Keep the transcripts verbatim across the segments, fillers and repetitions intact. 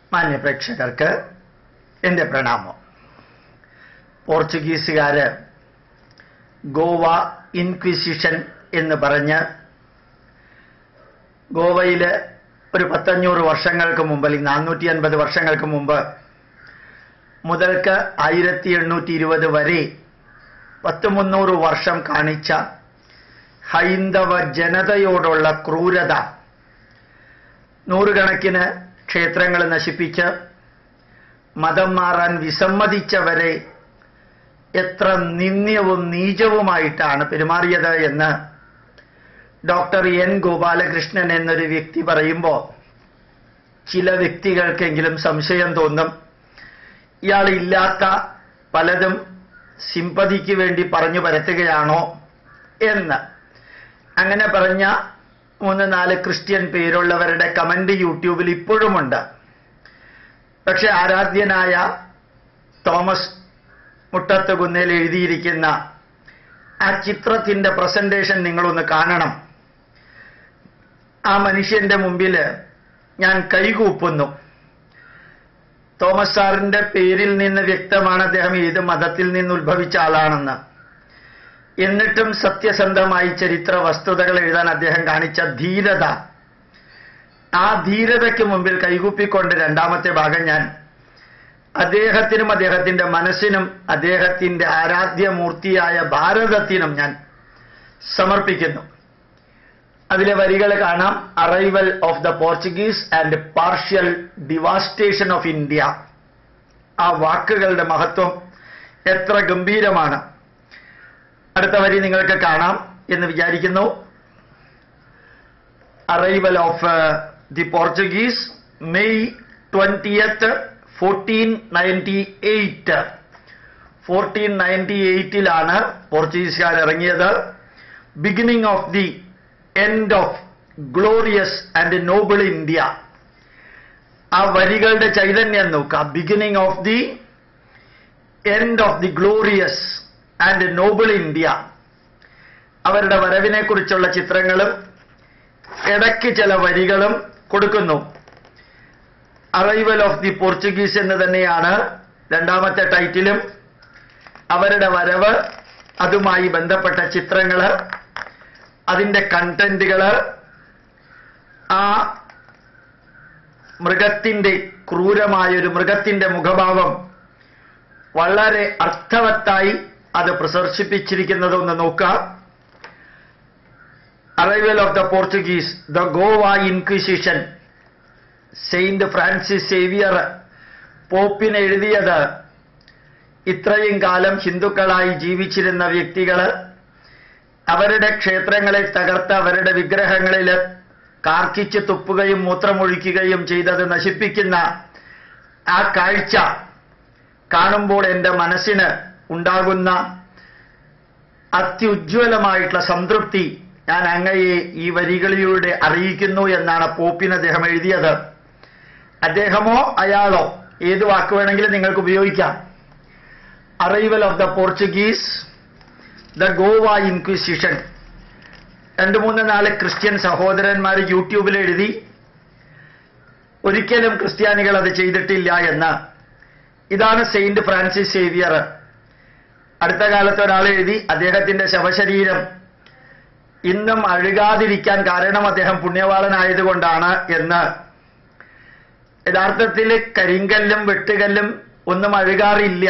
മാന്യപ്രേക്ഷകർക്ക് എൻ്റെ പ്രണാമം. പോർച്ചുഗീസുകാര് ഗോവ ഇൻക്വിസിഷൻ എന്ന് പറഞ്ഞ് ഗോവയിൽ ഒരു പത്തഞ്ഞൂറ് വർഷങ്ങൾക്ക് മുമ്പ്, അല്ലെങ്കിൽ നാനൂറ്റി അൻപത് വർഷങ്ങൾക്ക് മുമ്പ് മുതൽക്ക് ആയിരത്തി എണ്ണൂറ്റി ഇരുപത് വരെ പത്ത് മുന്നൂറ് വർഷം കാണിച്ച ഹൈന്ദവ ജനതയോടുള്ള ക്രൂരത, നൂറുകണക്കിന് ക്ഷേത്രങ്ങൾ നശിപ്പിച്ച് മതം മാറാൻ വിസമ്മതിച്ചവരെ എത്ര നിന്ദ്യവും നീചവുമായിട്ടാണ് പെരുമാറിയത് എന്ന് ഡോക്ടർ എൻ ഗോപാലകൃഷ്ണൻ എന്നൊരു വ്യക്തി പറയുമ്പോൾ ചില വ്യക്തികൾക്കെങ്കിലും സംശയം തോന്നും, ഇയാൾ ഇല്ലാത്ത പലതും സിമ്പതിക്ക് വേണ്ടി പറഞ്ഞു പരത്തുകയാണോ എന്ന്. അങ്ങനെ പറഞ്ഞ മൂന്ന് നാല് ക്രിസ്ത്യൻ പേരുള്ളവരുടെ കമന്റ് യൂട്യൂബിൽ ഇപ്പോഴുമുണ്ട്. പക്ഷെ ആരാധ്യനായ തോമസ് മുട്ടത്തുകുന്നേൽ എഴുതിയിരിക്കുന്ന ആ ചിത്രത്തിന്റെ പ്രസന്റേഷൻ നിങ്ങളൊന്ന് കാണണം. ആ മനുഷ്യന്റെ മുമ്പിൽ ഞാൻ കൈകൂപ്പുന്നു. തോമസ് സാറിന്റെ പേരിൽ നിന്ന് വ്യക്തമാണ് അദ്ദേഹം ഏത് മതത്തിൽ നിന്ന് ഉത്ഭവിച്ച ആളാണെന്ന്. എന്നിട്ടും സത്യസന്ധമായി ചരിത്ര വസ്തുതകൾ എഴുതാൻ അദ്ദേഹം കാണിച്ച ധീരത, ആ ധീരതയ്ക്ക് മുമ്പിൽ കൈകൂപ്പിക്കൊണ്ട് രണ്ടാമത്തെ ഭാഗം ഞാൻ അദ്ദേഹത്തിനും അദ്ദേഹത്തിന്റെ മനസ്സിനും അദ്ദേഹത്തിന്റെ ആരാധ്യമൂർത്തിയായ ഭാരതത്തിനും ഞാൻ സമർപ്പിക്കുന്നു. അതിലെ വരികൾ കാണാം. Arrival of the Portuguese and partial devastation of India. ആ വാക്കുകളുടെ മഹത്വം എത്ര ഗംഭീരമാണ്. അടുത്ത വരി നിങ്ങൾക്ക് കാണാം എന്ന് വിചാരിക്കുന്നു. Arrival of the Portuguese May twentieth fourteen ninety eight fourteen ninety എയ്റ്റിലാണ് പോർച്ചുഗീസുകാർ ഇറങ്ങിയത്. Beginning of the end of glorious and noble India. ആ വരികളുടെ ചൈതന്യം നോക്കുക. Beginning of the end of the glorious and noble India. അവരുടെ വരവിനെ കുറിച്ചുള്ള ചിത്രങ്ങളും ഇടയ്ക്ക് ചില വരികളും കൊടുക്കുന്നു. അറൈവൽ ഓഫ് ദി പോർച്ചുഗീസ് എന്ന് തന്നെയാണ് രണ്ടാമത്തെ ടൈറ്റിലും. അവരുടെ വരവ്, അതുമായി ബന്ധപ്പെട്ട ചിത്രങ്ങള്, അതിന്റെ കണ്ടന്റുകള്, ആ മൃഗത്തിന്റെ ക്രൂരമായൊരു മൃഗത്തിന്റെ മുഖഭാവം വളരെ അർത്ഥവത്തായി അത് പ്രദർശിപ്പിച്ചിരിക്കുന്നതൊന്ന് നോക്കുക. Arrival of the Portuguese, the Goa inquisition. Saint Francis Xavier പോപ്പിന് എഴുതിയത്. ഇത്രയും കാലം ഹിന്ദുക്കളായി ജീവിച്ചിരുന്ന വ്യക്തികള് അവരുടെ ക്ഷേത്രങ്ങളെ തകർത്ത് അവരുടെ വിഗ്രഹങ്ങളിൽ കാർക്കിച്ച് തുപ്പുകയും മൂത്രമൊഴിക്കുകയും ചെയ്തത് നശിപ്പിക്കുന്ന ആ കാഴ്ച കാണുമ്പോൾ എൻ്റെ മനസ്സിന് ഉണ്ടാകുന്ന അത്യുജ്വലമായിട്ടുള്ള സംതൃപ്തി ഞാൻ അങ്ങയെ ഈ വരികളിലൂടെ അറിയിക്കുന്നു എന്നാണ് പോപ്പിന് അദ്ദേഹം എഴുതിയത്. അദ്ദേഹമോ അയാളോ ഏത് വാക്ക് വേണമെങ്കിലും നിങ്ങൾക്ക് ഉപയോഗിക്കാം. Arrival of the Portuguese, the Goa inquisition. രണ്ട് മൂന്ന് നാല് ക്രിസ്ത്യൻ സഹോദരന്മാർ യൂട്യൂബിൽ എഴുതി ഒരിക്കലും ക്രിസ്ത്യാനികൾ അത് ചെയ്തിട്ടില്ല എന്ന്. ഇതാണ് സെയിന്റ് ഫ്രാൻസിസ് സേവിയർ. അടുത്ത കാലത്ത് ഒരാൾ എഴുതി അദ്ദേഹത്തിന്റെ ശവശരീരം ഇന്നും അഴുകാതിരിക്കാൻ കാരണം അദ്ദേഹം പുണ്യവാളനായതുകൊണ്ടാണ് എന്ന്. യഥാർത്ഥത്തിൽ കരിങ്കല്ലും വെട്ടുകല്ലും ഒന്നും അഴുകാറില്ല.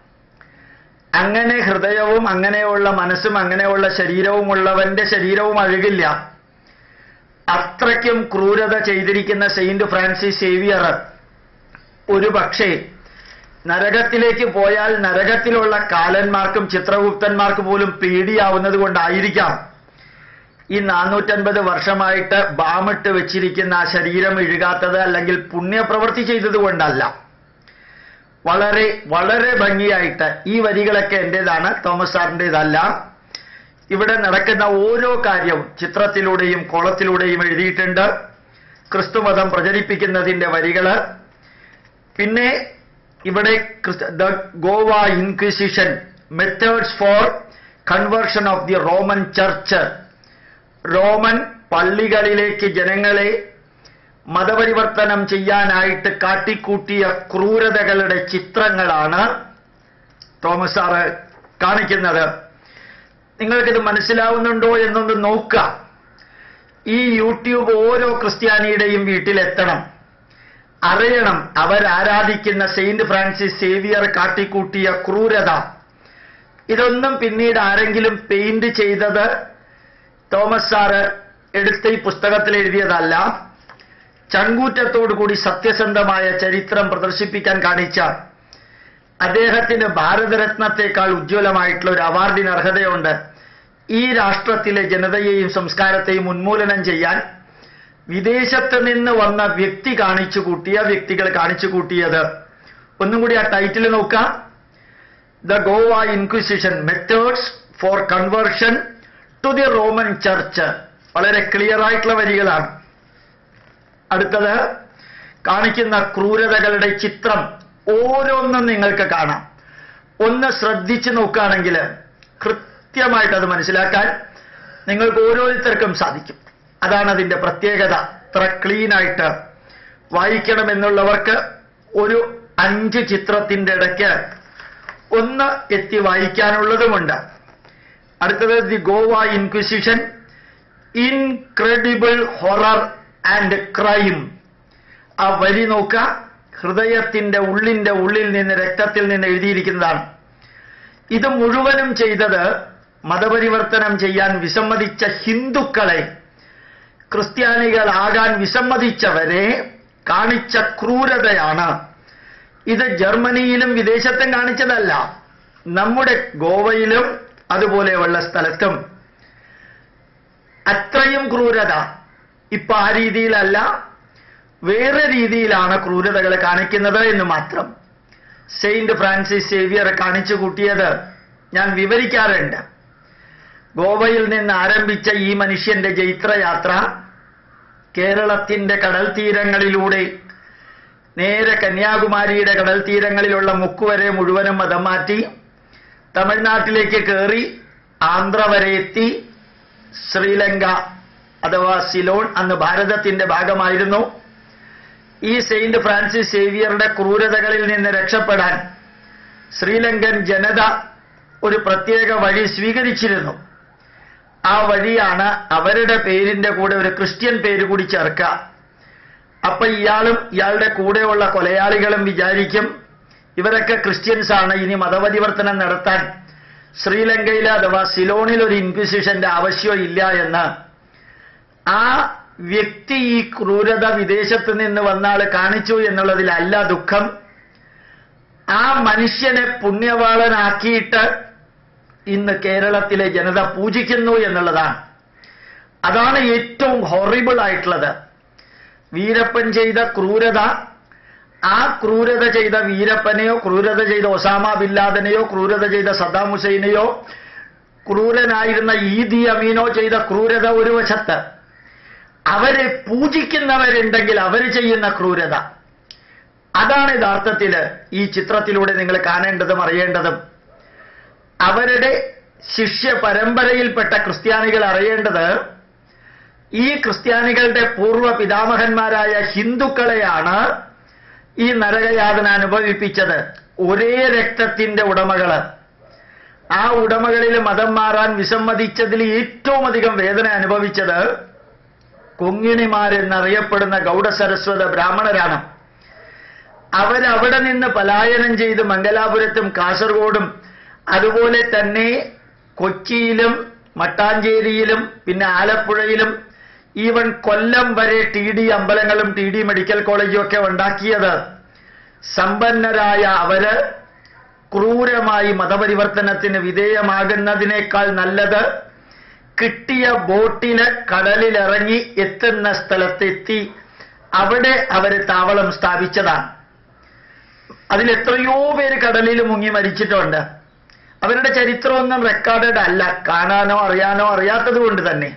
അങ്ങനെ ഹൃദയവും അങ്ങനെയുള്ള മനസ്സും അങ്ങനെയുള്ള ശരീരവുമുള്ളവന്റെ ശരീരവും അഴുകില്ല. അത്രയ്ക്കും ക്രൂരത ചെയ്തിരിക്കുന്ന സെയിന്റ് ഫ്രാൻസിസ് സേവിയർ ഒരു പക്ഷേ നരകത്തിലേക്ക് പോയാൽ നരകത്തിലുള്ള കാലന്മാർക്കും ചിത്രഗുപ്തന്മാർക്ക് പോലും പേടിയാവുന്നത് കൊണ്ടായിരിക്കാം ഈ നാനൂറ്റൻപത് വർഷമായിട്ട് ബാമിട്ട് വെച്ചിരിക്കുന്ന ആ ശരീരം ഇഴുകാത്തത്, അല്ലെങ്കിൽ പുണ്യപ്രവൃത്തി ചെയ്തത് കൊണ്ടല്ല. വളരെ വളരെ ഭംഗിയായിട്ട് ഈ വരികളൊക്കെ എൻ്റെതാണ്, തോമസ് സാറിൻ്റെതല്ല. ഇവിടെ നടക്കുന്ന ഓരോ കാര്യവും ചിത്രത്തിലൂടെയും കോളത്തിലൂടെയും എഴുതിയിട്ടുണ്ട്. ക്രിസ്തുമതം പ്രചരിപ്പിക്കുന്നതിൻ്റെ വരികള്. പിന്നെ ഇവിടെ the Goa inquisition, methods for conversion of the Roman church. Roman പള്ളികളിലേക്ക് ജനങ്ങളെ മതപരിവർത്തനം ചെയ്യാനായിട്ട് കാട്ടിക്കൂട്ടിയ ക്രൂരതകളുടെ ചിത്രങ്ങളാണ് തോമസ് സാറ് കാണിക്കുന്നത്. നിങ്ങൾക്കിത് മനസ്സിലാവുന്നുണ്ടോ എന്നൊന്ന് നോക്കുക. ഈ യൂട്യൂബ് ഓരോ ക്രിസ്ത്യാനിയുടെയും വീട്ടിലെത്തണം, അറിയണം അവരാരാധിക്കുന്ന സെയിന്റ് ഫ്രാൻസിസ് സേവിയർ കാട്ടിക്കൂട്ടിയ ക്രൂരത. ഇതൊന്നും പിന്നീട് ആരെങ്കിലും പെയിന്റ് ചെയ്തത് തോമസ് സാറ് എടുത്ത ഈ പുസ്തകത്തിൽ എഴുതിയതല്ല. ചങ്കൂറ്റത്തോടു കൂടി സത്യസന്ധമായ ചരിത്രം പ്രദർശിപ്പിക്കാൻ കാണിച്ച അദ്ദേഹത്തിന് ഭാരതരത്നത്തെക്കാൾ ഉജ്ജ്വലമായിട്ടുള്ള ഒരു അവാർഡിന് അർഹതയുണ്ട്. ഈ രാഷ്ട്രത്തിലെ ജനതയെയും സംസ്കാരത്തെയും ഉന്മൂലനം ചെയ്യാൻ വിദേശത്ത് നിന്ന് വന്ന വ്യക്തി കാണിച്ചു കൂട്ടിയ വ്യക്തികൾ കാണിച്ചു കൂട്ടിയത്. ഒന്നും കൂടി ആ ടൈറ്റിൽ നോക്കാം. The Goa inquisition methods for conversion to the Roman church. വളരെ ക്ലിയർ ആയിട്ടുള്ള വരികളാണ്. അടുത്തത് കാണിക്കുന്ന ക്രൂരതകളുടെ ചിത്രം ഓരോന്നും നിങ്ങൾക്ക് കാണാം. ഒന്ന് ശ്രദ്ധിച്ചു നോക്കുകയാണെങ്കിൽ കൃത്യമായിട്ട് അത് മനസ്സിലാക്കാൻ നിങ്ങൾക്ക് ഓരോരുത്തർക്കും സാധിക്കും. അതാണ് അതിൻ്റെ പ്രത്യേകത. അത്ര ക്ലീനായിട്ട് വായിക്കണമെന്നുള്ളവർക്ക് ഒരു അഞ്ച് ചിത്രത്തിൻ്റെ ഇടയ്ക്ക് ഒന്ന് എത്തി വായിക്കാനുള്ളതുമുണ്ട്. അടുത്തത് the Goa inquisition, incredible horror and crime. ആ വരി നോക്കുക. ഹൃദയത്തിന്റെ ഉള്ളിന്റെ ഉള്ളിൽ നിന്ന്, രക്തത്തിൽ നിന്ന് എഴുതിയിരിക്കുന്നതാണ്. ഇത് മുഴുവനും ചെയ്തത് മതപരിവർത്തനം ചെയ്യാൻ വിസമ്മതിച്ച ഹിന്ദുക്കളെ, ക്രിസ്ത്യാനികളാകാൻ വിസമ്മതിച്ചവരെ കാണിച്ച ക്രൂരതയാണ്. ഇത് ജർമ്മനിയിലും വിദേശത്തും കാണിച്ചതല്ല, നമ്മുടെ ഗോവയിലും അതുപോലെയുള്ള സ്ഥലത്തും അത്രയും ക്രൂരത. ഇപ്പൊ ആ രീതിയിലല്ല, വേറെ രീതിയിലാണ് ക്രൂരതകൾ കാണിക്കുന്നത് എന്ന് മാത്രം. സെയിന്റ് ഫ്രാൻസിസ് സേവിയർ കാണിച്ചു കൂട്ടിയത് ഞാൻ വിവരിക്കാറുണ്ട്. ഗോവയിൽ നിന്ന് ആരംഭിച്ച ഈ മനുഷ്യന്റെ ജൈത്രയാത്ര കേരളത്തിന്റെ കടൽ തീരങ്ങളിലൂടെ നേരെ കന്യാകുമാരിയുടെ കടൽ തീരങ്ങളിലുള്ള മുക്കുവരെ മുഴുവനും മതം മാറ്റി തമിഴ്നാട്ടിലേക്ക് കയറി ആന്ധ്ര വരെ എത്തി. ശ്രീലങ്ക അഥവാ സിലോൺ അന്ന് ഭാരതത്തിന്റെ ഭാഗമായിരുന്നു. ഈ സെയിന്റ് ഫ്രാൻസിസ് സേവിയറുടെ ക്രൂരതകളിൽ നിന്ന് രക്ഷപ്പെടാൻ ശ്രീലങ്കൻ ജനത ഒരു പ്രത്യേക വഴി സ്വീകരിച്ചിരുന്നു. ആ വഴിയാണ് അവരുടെ പേരിന്റെ കൂടെ ഒരു ക്രിസ്ത്യൻ പേര് കൂടി ചേർക്കുക. അപ്പൊ ഇയാളും ഇയാളുടെ കൂടെയുള്ള കൊലയാളികളും വിചാരിക്കും ഇവരൊക്കെ ക്രിസ്ത്യൻസ് ആണ്, ഇനി മതപരിവർത്തനം നടത്താൻ ശ്രീലങ്കയിൽ അഥവാ സിലോണിൽ ഒരു ഇൻക്വിസിഷന്റെ ആവശ്യമില്ല എന്ന്. ആ വ്യക്തി ഈ ക്രൂരത വിദേശത്ത് നിന്ന് വന്നാൾ കാണിച്ചു എന്നുള്ളതിലല്ല ദുഃഖം. ആ മനുഷ്യനെ പുണ്യവാളനാക്കിയിട്ട് ഇന്ന് കേരളത്തിലെ ജനത പൂജിക്കുന്നു എന്നുള്ളതാണ്. അതാണ് ഏറ്റവും ഹൊറിബിൾ ആയിട്ടുള്ളത്. വീരപ്പൻ ചെയ്ത ക്രൂരത, ആ ക്രൂരത ചെയ്ത വീരപ്പനെയോ ക്രൂരത ചെയ്ത ഒസാമ ബിൻ ലാദനെയോ ക്രൂരത ചെയ്ത സദ്ദാം ഹുസൈനെയോ ക്രൂരനായിരുന്ന ഈദി അമീനോ ചെയ്ത ക്രൂരത ഒരു വശത്ത്, അവരെ പൂജിക്കുന്നവരുണ്ടെങ്കിൽ അവർ ചെയ്യുന്ന ക്രൂരത, അതാണ് യഥാർത്ഥത്തിൽ ഈ ചിത്രത്തിലൂടെ നിങ്ങൾ കാണേണ്ടതും അറിയേണ്ടതും. അവരുടെ ശിഷ്യ പരമ്പരയിൽപ്പെട്ട ക്രിസ്ത്യാനികൾ അറിയേണ്ടത് ഈ ക്രിസ്ത്യാനികളുടെ പൂർവ്വ പിതാമഹന്മാരായ ഹിന്ദുക്കളെയാണ് ഈ നരകയാതന അനുഭവിപ്പിച്ചത്. ഒരേ രക്തത്തിന്റെ ഉടമകള്. ആ ഉടമകളിൽ മതം മാറാൻ വിസമ്മതിച്ചതിൽ ഏറ്റവും അധികം വേദന അനുഭവിച്ചത് കൊങ്ങിണിമാരെന്നറിയപ്പെടുന്ന ഗൗഡസരസ്വത ബ്രാഹ്മണരാണ്. അവരവിടെ നിന്ന് പലായനം ചെയ്ത് മംഗലാപുരത്തും കാസർഗോഡും അതുപോലെ തന്നെ കൊച്ചിയിലും മട്ടാഞ്ചേരിയിലും പിന്നെ ആലപ്പുഴയിലും ഈവൻ കൊല്ലം വരെ ടി ഡി അമ്പലങ്ങളും ടി ഡി മെഡിക്കൽ കോളേജും ഒക്കെ ഉണ്ടാക്കിയത് സമ്പന്നരായ അവര് ക്രൂരമായി മതപരിവർത്തനത്തിന് വിധേയമാകുന്നതിനേക്കാൾ നല്ലത് കിട്ടിയ ബോട്ടിന് കടലിലിറങ്ങി എത്തുന്ന സ്ഥലത്തെത്തി അവിടെ അവര് താവളം സ്ഥാപിച്ചതാണ്. അതിലെത്രയോ പേര് കടലിൽ മുങ്ങി മരിച്ചിട്ടുണ്ട്. അവരുടെ ചരിത്രമൊന്നും റെക്കോർഡഡ് അല്ല, കാണാനോ അറിയാനോ അറിയാത്തത് കൊണ്ട് തന്നെ.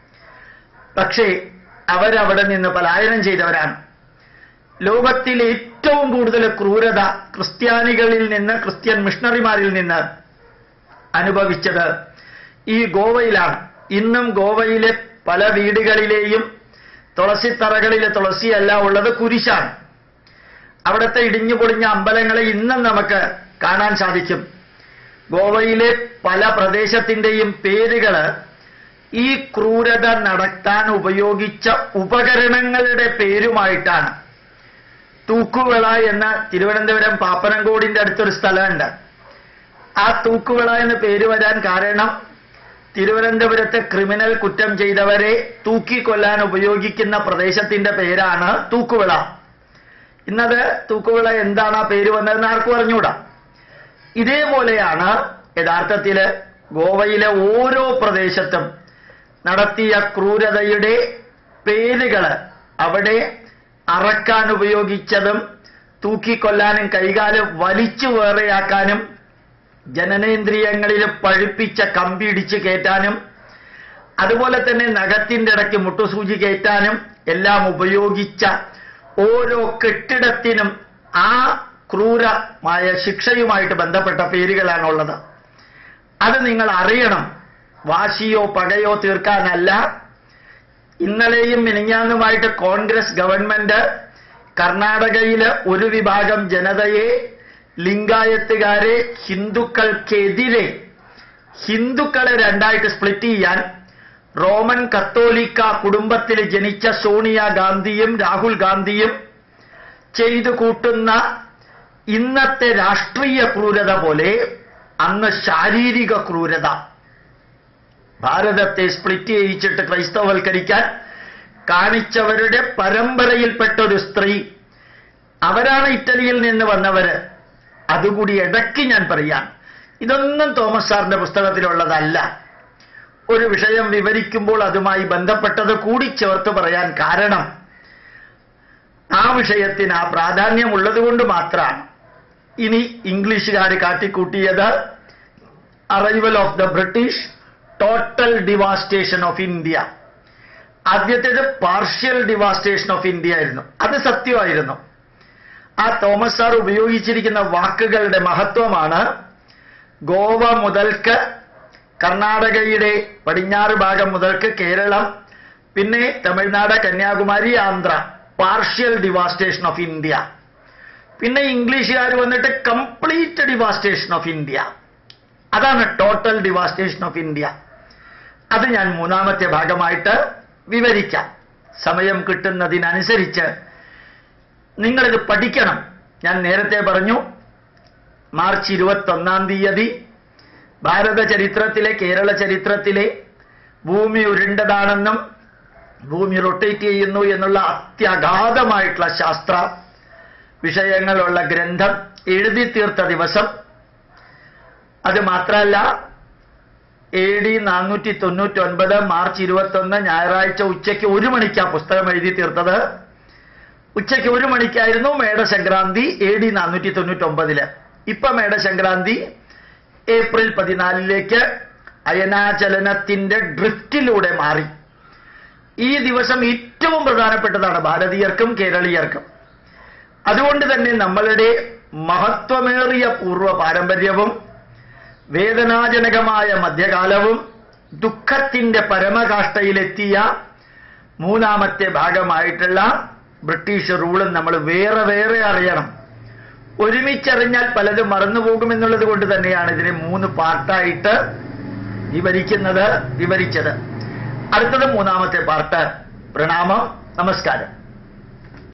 പക്ഷേ അവരവിടെ നിന്ന് പലായനം ചെയ്തവരാണ്. ലോകത്തിൽ ഏറ്റവും കൂടുതൽ ക്രൂരത ക്രിസ്ത്യാനികളിൽ നിന്ന്, ക്രിസ്ത്യൻ മിഷണറിമാരിൽ നിന്ന് അനുഭവിച്ചത് ഈ ഗോവയിലാണ്. ഇന്നും ഗോവയിലെ പല വീടുകളിലെയും തുളസിത്തറകളിൽ തുളസിയല്ല ഉള്ളത്, കുരിശാണ്. അവിടുത്തെ ഇടിഞ്ഞു പൊളിഞ്ഞ അമ്പലങ്ങളെ ഇന്നും നമുക്ക് കാണാൻ സാധിക്കും. ഗോവയിലെ പല പ്രദേശത്തിന്റെയും പേരുകൾ ഈ ക്രൂരത നടത്താൻ ഉപയോഗിച്ച ഉപകരണങ്ങളുടെ പേരുമായിട്ടാണ്. തൂക്കുവിള എന്ന തിരുവനന്തപുരം പാപ്പനംകോടിന്റെ അടുത്തൊരു സ്ഥലമുണ്ട്. ആ തൂക്കുവിള എന്ന് പേര് വരാൻ കാരണം തിരുവനന്തപുരത്ത് ക്രിമിനൽ കുറ്റം ചെയ്തവരെ തൂക്കിക്കൊല്ലാൻ ഉപയോഗിക്കുന്ന പ്രദേശത്തിന്റെ പേരാണ് തൂക്കുവിള. ഇന്നത് തൂക്കുവിള എന്താണ് ആ പേര് വന്നതെന്ന് ആർക്കും അറിഞ്ഞൂടാ. ഇതേപോലെയാണ് യഥാർത്ഥത്തില് ഗോവയിലെ ഓരോ പ്രദേശത്തും നടത്തിയ ക്രൂരതയുടെ പേരുകള് അവിടെ അറക്കാൻ ഉപയോഗിച്ചതും തൂക്കിക്കൊല്ലാനും കൈകാല് വലിച്ചു വേറെയാക്കാനും ജനനേന്ദ്രിയങ്ങളിൽ പഴുപ്പിച്ച കമ്പി ഇടിച്ച് കയറ്റാനും അതുപോലെ തന്നെ നഖത്തിന്റെ ഇടയ്ക്ക് മുട്ടുസൂചി കയറ്റാനും എല്ലാം ഉപയോഗിച്ച ഓരോ കെട്ടിടത്തിനും ആ ക്രൂരമായ ശിക്ഷയുമായിട്ട് ബന്ധപ്പെട്ട പേരുകളാണുള്ളത്. അത് നിങ്ങൾ അറിയണം. വാശിയോ പകയോ തീർക്കാനല്ല. ഇന്നലെയും മിനിഞ്ഞാന്നുമായിട്ട് കോൺഗ്രസ് ഗവൺമെന്റ് കർണാടകയില് ഒരു വിഭാഗം ജനതയെ, ലിംഗായത്തുകാരെ, ഹിന്ദുക്കൾക്കെതിരെ ഹിന്ദുക്കളെ രണ്ടായിട്ട് സ്പ്ലിറ്റ് ചെയ്യാൻ റോമൻ കത്തോലിക്ക കുടുംബത്തിൽ ജനിച്ച സോണിയാഗാന്ധിയും രാഹുൽ ഗാന്ധിയും ചെയ്തു കൂട്ടുന്ന ഇന്നത്തെ രാഷ്ട്രീയ ക്രൂരത പോലെ അന്ന് ശാരീരിക ക്രൂരത, ഭാരതത്തെ സ്പ്ലിറ്റ് ചെയ്യിച്ചിട്ട് ക്രൈസ്തവവൽക്കരിക്കാൻ കാണിച്ചവരുടെ പരമ്പരയിൽപ്പെട്ട ഒരു സ്ത്രീ, അവരാണ് ഇറ്റലിയിൽ നിന്ന് വന്നവര്. അതുകൂടി ഇടയ്ക്ക് ഞാൻ പറയാം, ഇതൊന്നും തോമസ് സാറിന്റെ പുസ്തകത്തിലുള്ളതല്ല. ഒരു വിഷയം വിവരിക്കുമ്പോൾ അതുമായി ബന്ധപ്പെട്ടത് കൂടി ചേർത്ത് പറയാൻ കാരണം ആ വിഷയത്തിന് ആ പ്രാധാന്യമുള്ളത് കൊണ്ട് മാത്രമാണ്. ഇനി ഇംഗ്ലീഷുകാർ കാട്ടിക്കൂട്ടിയത് arrival of the British, total devastation of India. ആദ്യത്തേത് പാർഷ്യൽ ഡിവാസ്റ്റേഷൻ ഓഫ് ഇന്ത്യ ആയിരുന്നു. അത് സത്യമായിരുന്നു. ആ തോമസ് സാർ ഉപയോഗിച്ചിരിക്കുന്ന വാക്കുകളുടെ മഹത്വമാണ് ഗോവ മുതൽക്ക് കർണാടകയുടെ പടിഞ്ഞാറ് ഭാഗം മുതൽക്ക് കേരളം, പിന്നെ Tamil Nadu, Kanyakumari, Andhra, partial devastation of India. പിന്നെ ഇംഗ്ലീഷുകാർ വന്നിട്ട് കംപ്ലീറ്റ് ഡിവാസ്റ്റേഷൻ ഓഫ് ഇന്ത്യ. അതാണ് ടോട്ടൽ ഡിവാസ്റ്റേഷൻ ഓഫ് ഇന്ത്യ. അത് ഞാൻ മൂന്നാമത്തെ ഭാഗമായിട്ട് വിവരിക്കാം. സമയം കിട്ടുന്നതിനനുസരിച്ച് നിങ്ങളിത് പഠിക്കണം. ഞാൻ നേരത്തെ പറഞ്ഞു, മാർച്ച് ഇരുപത്തൊന്നാം തീയതി ഭാരത ചരിത്രത്തിലെ, കേരള ചരിത്രത്തിലെ ഭൂമി ഉരുണ്ടതാണെന്നും ഭൂമി റൊട്ടേറ്റ് ചെയ്യുന്നു എന്നുള്ള അത്യഗാധമായിട്ടുള്ള ശാസ്ത്ര വിഷയങ്ങളുള്ള ഗ്രന്ഥം എഴുതി തീർത്ത ദിവസം. അത് മാത്രമല്ല, എ ഡി നാനൂറ്റി തൊണ്ണൂറ്റി ഒൻപത് മാർച്ച് ഇരുപത്തൊന്ന് ഞായറാഴ്ച ഉച്ചയ്ക്ക് ഒരു മണിക്കാ പുസ്തകം എഴുതി തീർത്തത്. ഉച്ചയ്ക്ക് ഒരു മണിക്കായിരുന്നു മേടസംക്രാന്തി എ ഡി നാനൂറ്റി തൊണ്ണൂറ്റി ഒമ്പതില്. ഇപ്പൊ മേടസംക്രാന്തി ഏപ്രിൽ പതിനാലിലേക്ക് അയനാചലനത്തിന്റെ ഡ്രിഫ്റ്റിലൂടെ മാറി. ഈ ദിവസം ഏറ്റവും പ്രധാനപ്പെട്ടതാണ് ഭാരതീയർക്കും കേരളീയർക്കും. അതുകൊണ്ട് തന്നെ നമ്മളുടെ മഹത്വമേറിയ പൂർവ്വ പാരമ്പര്യവും വേദനാജനകമായ മധ്യകാലവും ദുഃഖത്തിന്റെ പരമകാഷ്ഠയിലെത്തിയ മൂന്നാമത്തെ ഭാഗമായിട്ടുള്ള ബ്രിട്ടീഷ് റൂളും നമ്മൾ വേറെ വേറെ അറിയണം. ഒരുമിച്ചറിഞ്ഞാൽ പലതും മറന്നുപോകുമെന്നുള്ളത് കൊണ്ട് തന്നെയാണ് ഇതിനെ മൂന്ന് പാർട്ടായിട്ട് വിവരിക്കുന്നത് വിവരിച്ചത്. അടുത്തത് മൂന്നാമത്തെ പാർട്ട്. പ്രണാമം, നമസ്കാരം.